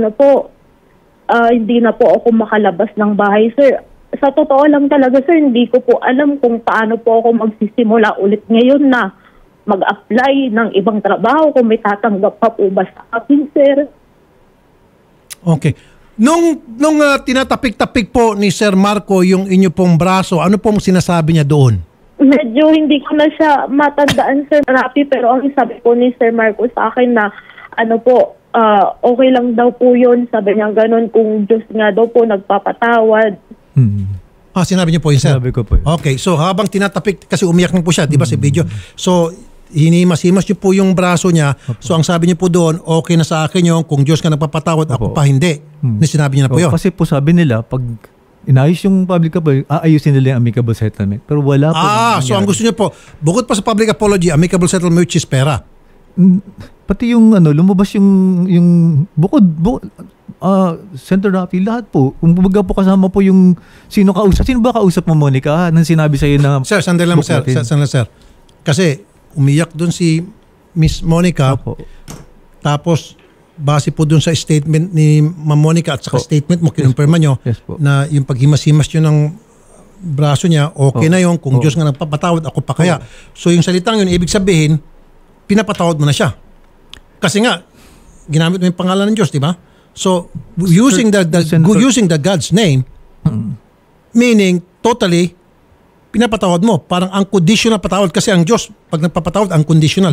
hindi na po ako makalabas ng bahay, sir. Sa totoo lang talaga, sir, hindi ko po alam kung paano po ako magsisimula ulit ngayon na mag-apply ng ibang trabaho, kung may tatanggap pa po ba sa akin, sir. Okay. Nung tinatapik-tapik po ni Sir Marco yung inyo pong braso, ano pong sinasabi niya doon? Medyo hindi ko na siya matandaan, Sir Rafi, pero ang sabi po ni Sir Marco sa akin na okay lang daw po yun. Sabi niya ganun, kung Diyos nga daw po nagpapatawad. Sinabi niyo po yun, sir? Sabi ko po yun. Okay, so habang tinatapik, kasi umiyak na po siya, di ba, sa video? So, hinimas-himas niyo po yung braso niya. So, ang sabi niyo po doon, okay na sa akin yung kung Diyos ka nagpapatawad, ako pa hindi. Sinabi niya na po yun. Kasi po sabi nila, pag inayos yung public apology, aayusin nila yung amicable settlement. Pero wala po. So ang gusto niyo po, bukod pa sa public apology, amicable settlement which is pera. Pati yung lumabas yung bukod Senator Rafi, lahat po. Kung bumaga po kasama po yung sino ba kausap mo, Monica? Nang sinabi sa'yo na... Sir, sandali lang, sir. Kasi umiyak doon si Miss Monica. Tapos base po doon sa statement ni Ma'am Monica at saka statement mo, kinumpirma nyo na yung paghimas-himas nyo ng braso niya, okay na yun. Kung Diyos nga nagpapatawad, ako pa kaya. So yung salitang yun, ibig sabihin, pinapatawad mo na siya. Kasi nga, ginamit mo yung pangalan ng Diyos, di ba? So, using the God's name, meaning totally pinapatawad mo. Parang unconditional patawad kasi ang Diyos, pag nagpapatawad, unconditional.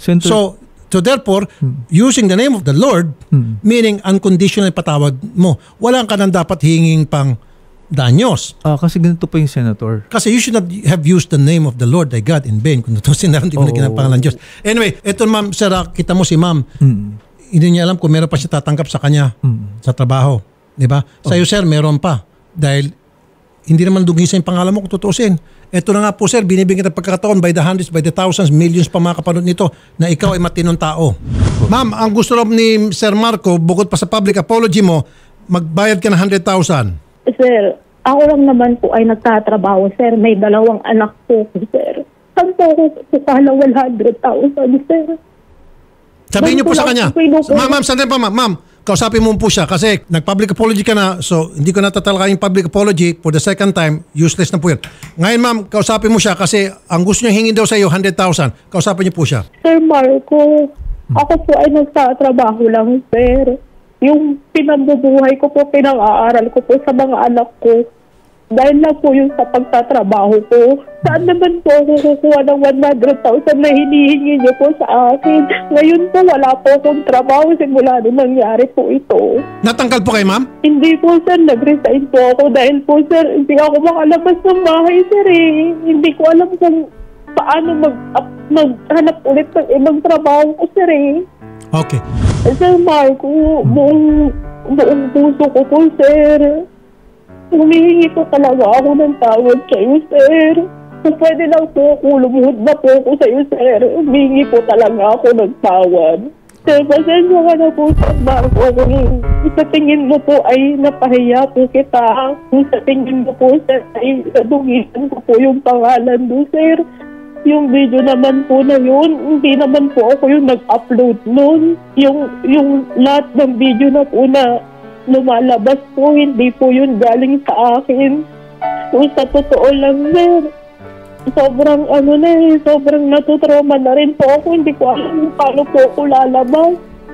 So therefore, using the name of the Lord, meaning unconditional patawad mo, wala ka nang dapat hinging pang danyos. Kasi ganito pa yung Senator. Kasi you should not have used the name of the Lord thy God in vain. Kung tutusin na, hindi mo naging ang pangalan Diyos. Anyway, ito ma'am, sir, kita mo si ma'am, hindi niya alam kung meron pa siya tatanggap sa kanya sa trabaho. Diba? Sa iyo, sir, meron pa. Dahil hindi naman dugin sa yung pangalan mo kung tutusin. Ito na nga po, sir, binibigyan kita pagkakataon by the hundreds, by the thousands, millions pa mga kapanood nito na ikaw ay matinong tao. Ma'am, ang gusto lang ni Sir Marco, bukod pa sa public apology mo, magbayad ka ng 100,000. Sir, ako lang naman po ay nagtatrabaho, sir. May 2 anak po, sir. Saan po ako kukala 100,000, sir? Sabihin niyo po sa kanya. Ma'am, sandali pa, ma'am. Kausapin mo po siya kasi nag-public apology ka na, so hindi ko natatalaka yung public apology for the second time, useless na po yun. Ngayon ma'am, kausapin mo siya kasi ang gusto niya hingin daw sa iyo 100,000. Kausapin niyo po siya. Sir Marco, ako po ay nagtatrabaho lang, sir. Yung pinambubuhay ko po, pinang-aaral ko po sa mga anak ko. Dahil lang po yung sa pagtatrabaho ko. Saan naman po ako kukuha ng 100,000 na hinihingi niyo po sa akin? Ngayon po wala po akong trabaho simula nung nangyari po ito. Natanggal po kay ma'am? Hindi po sir, nag-resign po ako dahil po sir, hindi ako makalabas ng bahay sir eh. Hindi ko alam kung paano maghanap ulit ng ibang trabaho ko sir eh. Okay. Sir Marco, buong puso ko po sir. Humihingi po talaga ako ng tawad sa iyo, sir. Kung pwede lang po ako, lumuhod na po ako sa iyo, sir. Humihingi po talaga ako ng tawad. Sir, pasensya ka na po, Sir Marco. Kung sa tingin mo po ay napahiya po kita. Kung sa tingin mo po, sir, ay nadungisan ko po yung pangalan do, sir. Yung video naman po na yun, hindi naman po ako yung nag-upload nun. Yung lahat ng video na po na lumalabas po, hindi po yun galing sa akin. Kung sa totoo lang, sir, sobrang sobrang natutrauma na rin po ako. Hindi ko alam kung paano po ako lalabas.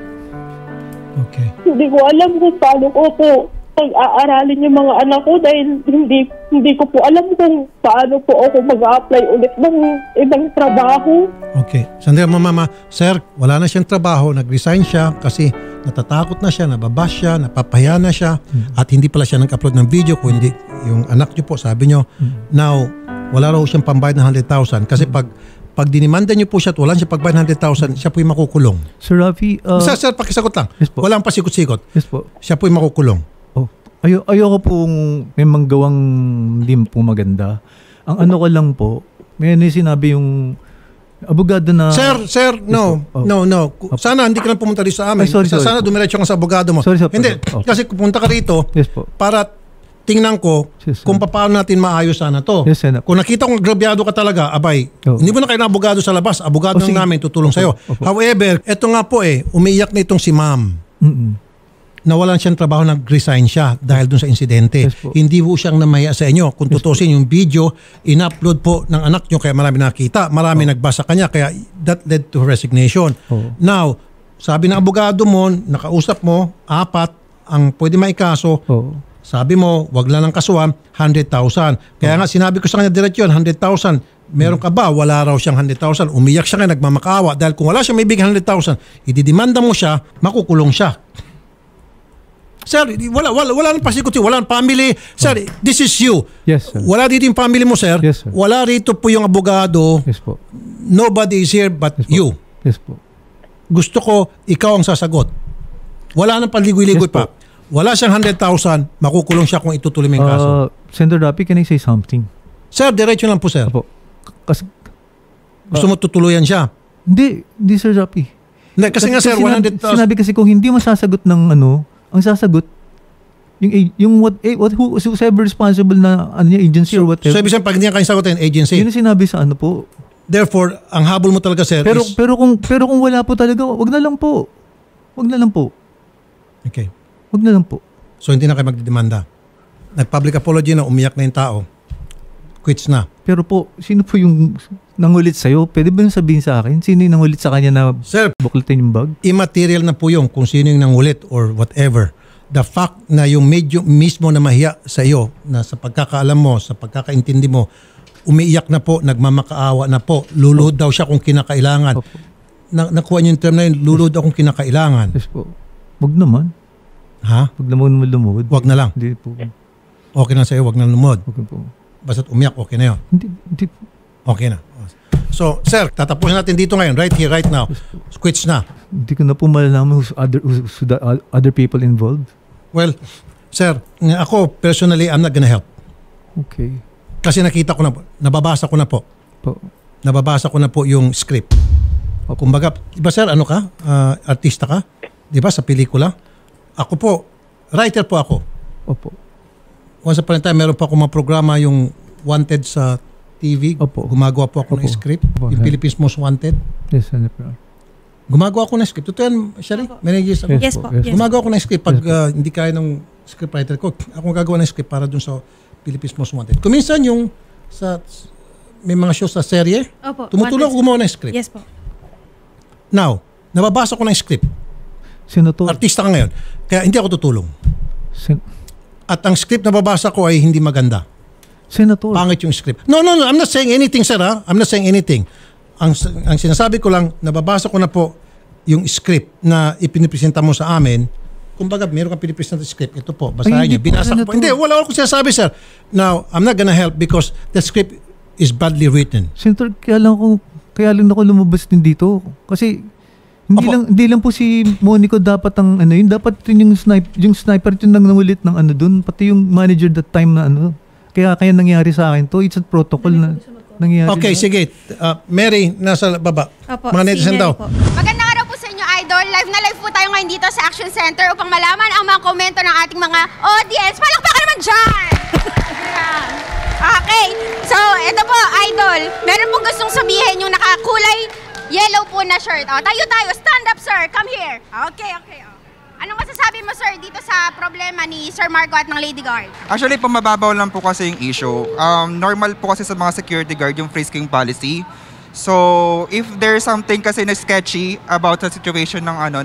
Okay. Hindi ko alam kung paano ko po pag-aaralin yung mga anak ko dahil hindi ko po alam kung paano po ako mag-a-apply ulit ng ibang trabaho. Okay. Sandali mo, mama. Sir, wala na siyang trabaho. Nag-resign siya kasi natatakot na siya, nababash siya, napapahiya na siya, at hindi pala siya nag-upload ng video kundi yung anak niyo po, sabi niyo, now, wala raw siyang pambayad ng 100,000 kasi pag dinimanda niyo po siya at wala siya pagbayad ng 100,000, siya po yung makukulong. Sir Rafi, Sir, pakisagot lang. Yes po. Walang pasikot-sikot. Yes po. Siya po yung makukulong. Oh. Ayoko pong may manggawang hindi po maganda. Ang ano ko lang po, may sinabi yung abogado na... Sir, no. No. Sana hindi ka na pumunta dito sa amin. Ay, sorry. Sana dumiretso ka sa abogado mo. Sorry. Hindi, kasi pupunta ka rito para tingnan ko kung paano natin maayos sana to. Yes, sir. Kung nakita kong agrabyado ka talaga, abay, hindi mo na kayo na abogado sa labas. Abogado namin tutulong sa'yo. However, eto nga po umiiyak na itong si ma'am. Nawalan siyang trabaho, nag-resign siya dahil dun sa insidente. Hindi po siyang namaya sa inyo. Kung tutusin yung video, in-upload po ng anak nyo, kaya marami nakita, marami nagbasa kanya, kaya that led to her resignation. Now, sabi ng abogado mo, nakausap mo, 4 ang pwede maikaso. Sabi mo, wag lang ng kasuhan, 100,000. Kaya nga sinabi ko sa kanya direct yun, 100,000. Meron ka ba? Wala raw siyang 100,000. Umiyak siya nga, nagmamakaawa. Dahil kung wala siyang may bigyan 100,000, ididimanda mo siya, makukulong siya. Sir, wala nang pasikuti, wala nang family. Sir, this is you. Yes, sir. Wala dito yung family mo, sir. Yes, sir. Wala rito po yung abogado. Yes po. Nobody is here but you. Yes po. Gusto ko, ikaw ang sasagot. Wala nang paligoy-ligoy pa. Wala siyang 100,000, makukulong siya kung itutuloy mo yung kaso. Senator Rapi, can I say something? Sir, diretso lang po, sir. Opo. Kasi, gusto mo tutuluyan siya? Hindi Sir Rapi. Hindi, kasi nga, sir, 100,000. Sinabi kasi kung hindi mo sasagot ng ang sasagot whoever responsible na agency or whatever. So ibig sabihin, pag hindi kayo sagutin, agency. Yun ang sinabi sa po. Therefore, ang habol mo talaga, sir, pero kung wala po talaga, wag na lang po. Okay. Wag na lang po. So hindi na kayo magdidemanda. Nag-public apology na, umiyak na yung tao. Quits na. Pero po, sino po yung nangulit sa'yo? Pwede ba yung sabihin sa akin? Sino yung nangulit sa kanya na sir, buklatin yung bag? Immaterial na po yung kung sino yung nangulit or whatever. The fact na yung medyo mismo na mahiya sa iyo, na sa pagkakaalam mo, sa pagkakaintindi mo, umiiyak na po, nagmamakaawa na po, luluhod daw siya kung kinakailangan. Opo. Nakuha niyo yung term na yun, luluhod daw kung kinakailangan. Yes po. Wag naman. Ha? Wag naman lumuhod. Wag na lang. Hindi po. Okay na sa'yo, wag na lumod. Wag po. Basta't umiyak, okay na yun. Hindi po. Okay na. So, sir, tatapusin natin dito ngayon, right here, right now. Quits na. Hindi ko na po malalaman who's the other people involved. Well, sir, ako personally, I'm not gonna help. Okay. Kasi nakita ko na po, nababasa ko na po. Nababasa ko na po yung script. Kumbaga, di ba sir, ano ka? Artista ka? Di ba, sa pelikula? Ako po, writer po ako. Opo. Once upon a time, meron pa akong mga programa yung Wanted sa TV. Opo. Gumagawa po ako ng Opo. script. Opo. Yung Philippines Most Wanted. Yes, Senator. Gumagawa ako ng script. Totoo yan, Sherry? Many years ago. Yes po. Yes. Gumagawa ako ng script. Pag hindi kaya ng scriptwriter ko, ako gagawa ng script para dun sa Philippines Most Wanted. Kuminsan yung may mga show sa serye, Opo. tumutulong ako gumawa ng script. Yes po. Now, nababasa ko ng script. Senator. Artista ka ngayon. Kaya hindi ako tutulong. At ang script na babasa ko ay hindi maganda. Senator. Pangit yung script. No. I'm not saying anything, sir. Ha? I'm not saying anything. Ang sinasabi ko lang, nababasa ko na po yung script na ipinipresenta mo sa amin. Kumbaga, meron kang pinipresenta script. Ito po, basahin niyo. Hindi po, Binasa ko po. Senator. Hindi, wala akong sinasabi, sir. Now, I'm not gonna help because the script is badly written. Senator, kaya lang ako lumabas din dito. Kasi hindi lang po si Monico dapat ang ano yun, dapat yun yung sniper yun nang nangulit ng ano doon, pati yung manager that time na ano. Kaya nangyari sa akin to, it's a protocol na nangyari. Okay, sige. Mary, nasa baba. Opo, Mga netizen si Mary daw. po. Magandang araw po sa inyo, Idol. Live na live po tayo ngayon dito sa Action Center upang malaman ang mga komento ng ating mga audience. Palakpakan naman dyan! Okay, so ito po, Idol. Meron pong gustong sabihin yung nakakulay yellow po na shirt. Tayo, stand up, sir. Come here. Okay. Anong masasabi mo, sir, dito sa problema ni Sir Marco at ng Lady Guard? Actually, pumababaw lang po kasi yung issue. Normal po kasi sa mga security guard yung frisking policy. So, if there's something kasi na sketchy about the situation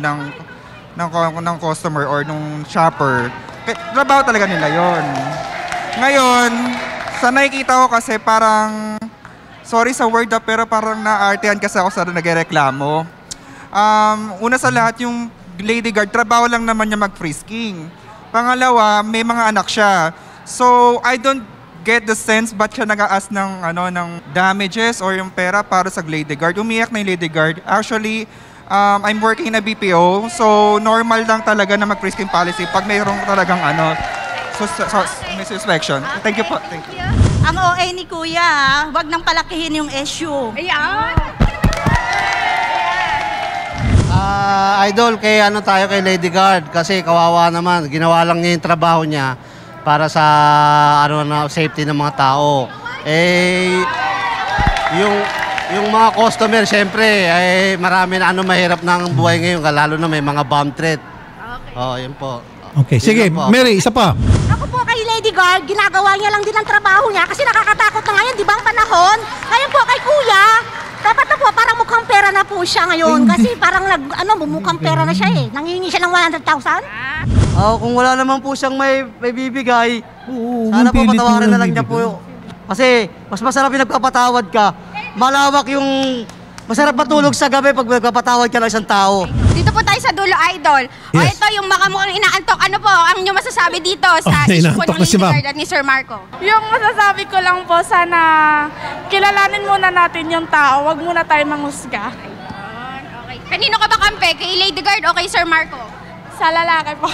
ng customer or nung shopper, trabaho talaga nila yon. Ngayon, sa nakikita ko kasi parang, sorry sa word pero parang naartehan kasi ako sa nagreklamo. Una sa lahat, yung Lady Guard, trabaho lang naman niya mag-frisking. Pangalawa, may mga anak siya. So, I don't get the sense ba't siya nag-a-ask ng damages or yung pera para sa Lady Guard. Umiyak na yung Lady Guard. Actually, I'm working in a BPO, so normal lang talaga na mag-frisking policy pag mayroong talagang may suspension. Thank you po. Thank you. Ang OA ni Kuya, wag nang palakihin yung issue. Ayan! Idol, kay Lady Guard kasi kawawa naman. Ginawa lang niya yung trabaho niya para sa safety ng mga tao. Yung mga customer, syempre, marami na mahirap ng buhay ngayon, lalo na may mga bomb threat. Okay. Yun po. Okay, sige. Mary, isa pa. Ako po kay Lady Guard, ginagawa niya lang din ang trabaho niya kasi nakakatakot na ngayon, di ba ang panahon? Ngayon po kay Kuya, dapat na po, parang mukhang pera na po siya ngayon. Kasi parang mukhang pera na siya eh. Nangihingi siya ng 100,000? Kung wala naman po siyang may bibigay, sana po pilit patawarin mo na lang niya po. Kasi mas masarap yung nagpapatawad ka. Malawak yung masarap matulog sa gabi pag nagpapatawad ka ng isang tao. Dito po tayo sa dulo, Idol. Yes. Ito yung mukhang inaantok. Ano po ang inyong masasabi dito sa Okay, issue po inaantok ng na si Lady ma'am. Guard at ni Sir Marco? Yung masasabi ko lang po, sana kilalanin muna natin yung tao. Wag muna tayo manghusga. Okay. Kanino ka ba kampe? Kay Lady Guard o kay Sir Marco? Sa lalaki po.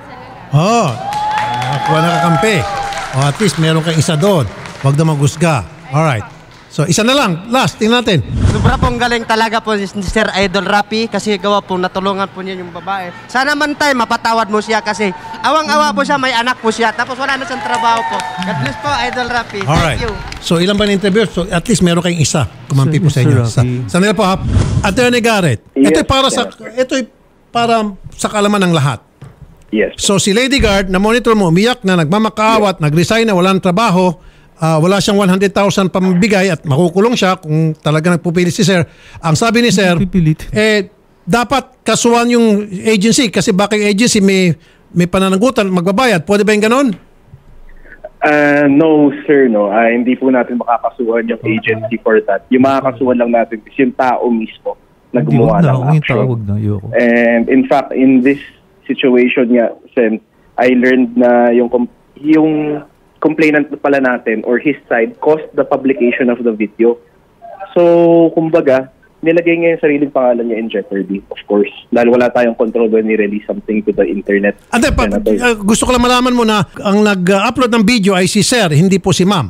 Nakakuha na kakampi. At least meron kang isa doon. Huwag na maghusga. Alright. So, isa na lang. Last, tingnan natin. Sobra pong galing talaga po ni Sir Idol Rapi kasi gawa po natulungan po niya yung babae. Sana man tayo mapatawad mo siya kasi awang-awa po siya, may anak po siya. Tapos wala na siyang trabaho po. God bless po, Idol Rapi. Alright. Thank you. So, ilan ba na-interview? So, at least meron kayong isa. Kumampi po sa inyo. Sir Rafi. Sa nila po, ha? Attorney Garrett. Yes, Ito'y para sa kaalaman ng lahat. Yes. So, si Lady Guard, na monitor mo, umiyak na, nagmamakaawa, nag-resign na, walang trabaho, wala siyang 100,000 pambigay at makukulong siya kung talaga nagpupilit si Sir. Ang sabi ni Sir, Pipilit. dapat kasuhan yung agency kasi baka yung agency may pananagutan, magbabayad. Pwede ba yung ganon? No, sir, no. Hindi po natin makakasuhan yung agency for that. Yung makakasuhan lang natin is yung tao mismo na gumawa ng action. And in fact, in this situation nga, Sen, I learned na yung complainant pala natin or his side caused the publication of the video. So, kumbaga, nilagay niya yung sariling pangalan niya in jeopardy, of course. Dahil wala tayong control when he release something to the internet. Gusto ko lang malaman mo na ang nag-upload ng video ay si Sir, hindi po si Ma'am.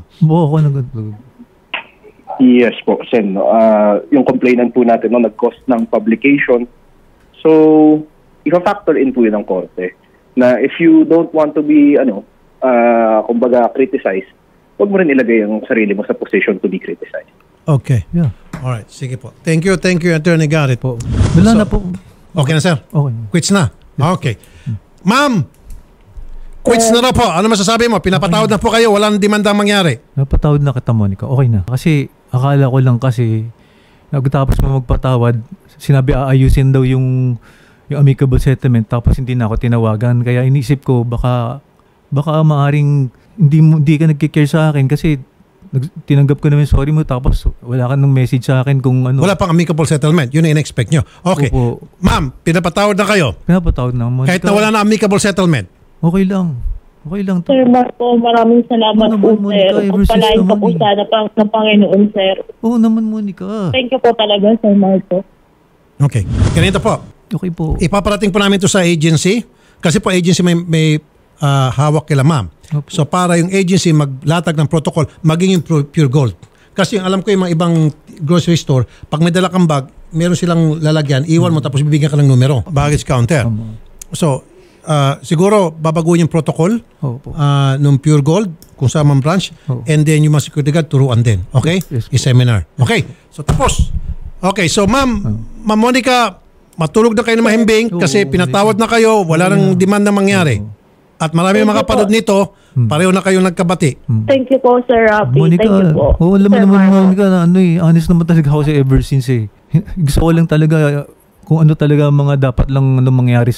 Yes po, Sen. Yung complainant po natin nag-cause ng publication. So, i-factor in po yun ng korte na if you don't want to be, kumbaga, criticized, huwag mo rin ilagay yung sarili mo sa position to be criticized. Okay. Yeah. Alright, sige po. Thank you, Attorney Garrett po. Wala na po. Okay na, sir? Okay. Quits na? Okay. Ma'am, quits na raw po. Ano masasabi mo? Pinapatawad na po kayo. Walang demandang mangyari. Napatawad na kita, Monica. Okay na. Kasi akala ko lang kasi nagtapos mo magpatawad, sinabi aayusin daw yung amicable settlement tapos hindi na ako tinawagan. Kaya inisip ko baka maaring hindi ka nagkikare sa akin kasi tinanggap ko naman sorry mo tapos wala ka nung message sa akin kung ano. Wala pang amicable settlement. Yun ang in-expect nyo. Okay. Opo. Ma'am, pinapatawad na kayo. Pinapatawad na. Monica. Kahit na wala na amicable settlement. Okay lang. Okay lang. Sir Marco, maraming salamat po, sir. Pagpalain ka po sana ng Panginoon, sir. Oo naman, Monica. Thank you po talaga, Sir Marco. Okay. Ganito po. Okay po. Ipaparating po namin to sa agency kasi po agency may hawak kila ma'am. Okay. So para yung agency maglatag ng protocol, maging yung pure gold. Kasi yung alam ko yung mga ibang grocery store, pag may dala kang bag, meron silang lalagyan, iwan mo tapos bibigyan ka ng numero. Baggage counter. So, siguro babaguhin yung protocol nung pure gold kung sa Ma'am Branch and then yung mga security guard turuan din. Okay? Yes, i-seminar. Okay. So tapos. Okay. So Ma'am Monica, matulog na kayo na mahimbing kasi pinatawad na kayo, wala nang demand na mangyari. At marami mga kapatid nito, pareho na kayong nagkabati. Thank you po, Sir Rafi. Monica, thank you po. Alam mo naman, Monica, na honest naman talaga ako sa ever since Gusto ko lang talaga kung ano talaga mga dapat lang nangyari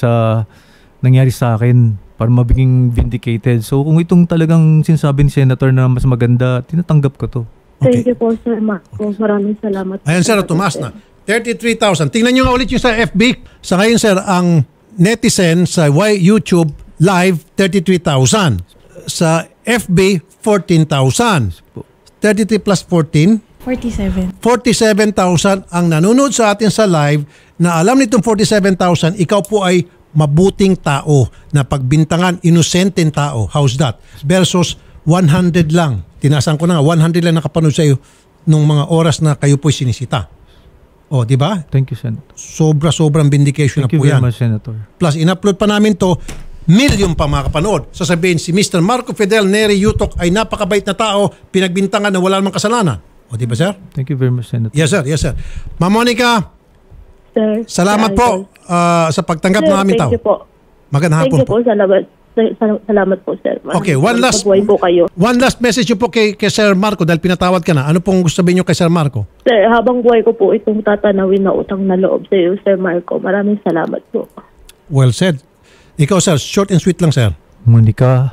sa akin para mabiging vindicated. So kung itong talagang sinasabi ni Senator na mas maganda, tinatanggap ko to. Thank you po, Sir Marco. Maraming salamat. Ayan, sir, tumaas na. 33,000. Tingnan nyo nga ulit yung sa FB. Sa ngayon, sir, ang netizen sa YouTube Live, 33,000. Sa FB, 14,000. 33 plus 14? 47. 47,000 ang nanonood sa atin sa live na alam nitong 47,000, ikaw po ay mabuting tao na pagbintangan, inosenteng tao. How's that? Versus 100 lang. Tinasan ko na nga, 100 lang nakapanood sa iyo nung mga oras na kayo po'y sinisita. O, di ba? Thank you, Senator. Sobrang vindication Thank na po you yan. very much, Senator. Plus, in-upload pa namin to, million pa mga kapanood. Sasabihin, si Mr. Marco Fidel Neri Yutok ay napakabait na tao, pinagbintangan na wala namang kasalanan. O, di ba, sir? Thank you very much, Senator. Yes, sir. Yes, sir. Ma'am Monica, Sir, salamat po sa pagtanggap ng aming tao. Thank you po. Magandang hapon po. Salamat po, sir. Okay, one last message po kay Sir Marco dahil pinatawad ka na. Ano pong gusto sabihin nyo kay Sir Marco? Sir, habang buhay ko po itong tatanawin na utang na loob sa iyo, Sir Marco. Maraming salamat po. Well said. Ikaw, sir, short and sweet lang, sir. Monica,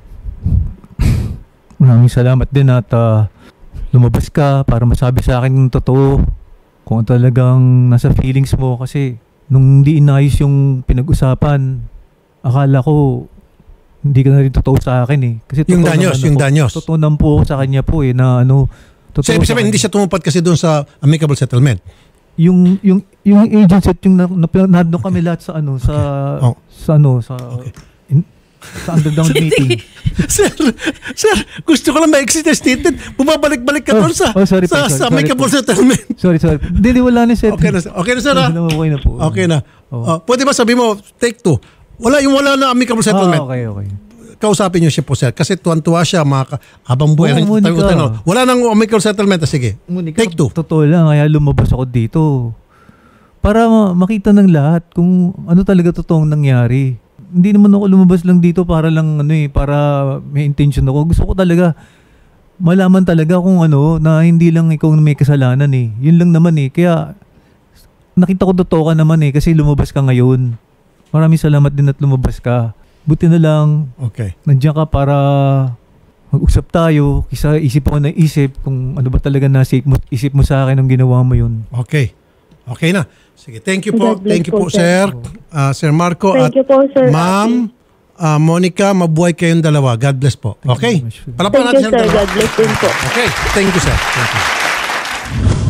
maraming salamat din at lumabas ka para masabi sa akin ng totoo kung talagang nasa feelings mo kasi nung hindi inayos yung pinag-usapan, akala ko hindi ka na rin totoo sa akin eh. Kasi yung danyos. Totoo naman po ako sa kanya po eh na ano. So, ibig sabihin, hindi siya tumupad kasi doon sa amicable settlement. Yung agency at yung nandun kami lahat sa ano sa underground meeting. Sir, gusto ko lang ma-exit statement. Bumabalik-balik ka doon sa amicable settlement. Sorry. Hindi, wala na sir. Okay na, sir. Okay na po. Okay na. Pwede ba sabi mo, take 2? Wala na amicable settlement. Okay. Kausapin niyo siya po, sir. Kasi tuwan-tuwa siya, habang buhay. Wala nang amicable settlement. Sige, Monica, take 2. Totoo lang, kaya lumabas ako dito. Para makita ng lahat kung ano talaga totoong nangyari. Hindi naman ako lumabas lang dito para lang para may intention ako. Gusto ko talaga malaman talaga kung na hindi lang ikaw may kasalanan eh. Yun lang naman eh. Kaya nakita ko totoo ka naman eh kasi lumabas ka ngayon. Maraming salamat din at lumabas ka. Buti na lang. Okay. Nandiyan ka para Mag-usap tayo, kisa isip ako ng isip kung ano ba talaga isip mo sa akin ang ginawa mo yun. Okay. Okay na. Sige, thank you po. God bless Thank you po, po, sir. Sir Marco Thank at you po, sir. Ma'am Monica, mabuhay kayong dalawa. God bless po. Okay? Thank you very much. Palapakan Thank you, natin sir. siyang dalawa. God bless din po. Okay. Thank you, sir. Thank you.